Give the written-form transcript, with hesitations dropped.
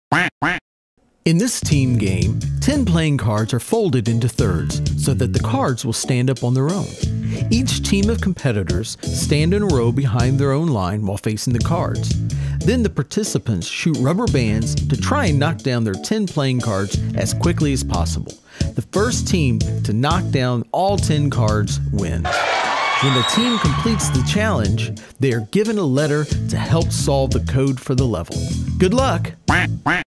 In this team game, 10 playing cards are folded into thirds so that the cards will stand up on their own. Each team of competitors stand in a row behind their own line while facing the cards. Then the participants shoot rubber bands to try and knock down their 10 playing cards as quickly as possible. The first team to knock down all 10 cards wins. When the team completes the challenge, they are given a letter to help solve the code for the level. Good luck!